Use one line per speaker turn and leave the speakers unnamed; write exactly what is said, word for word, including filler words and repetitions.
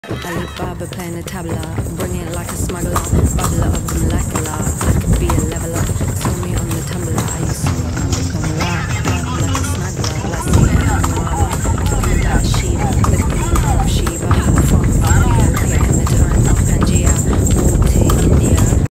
Alibaba playing the tabla, bring it like a smuggler, bubbler of the molecular.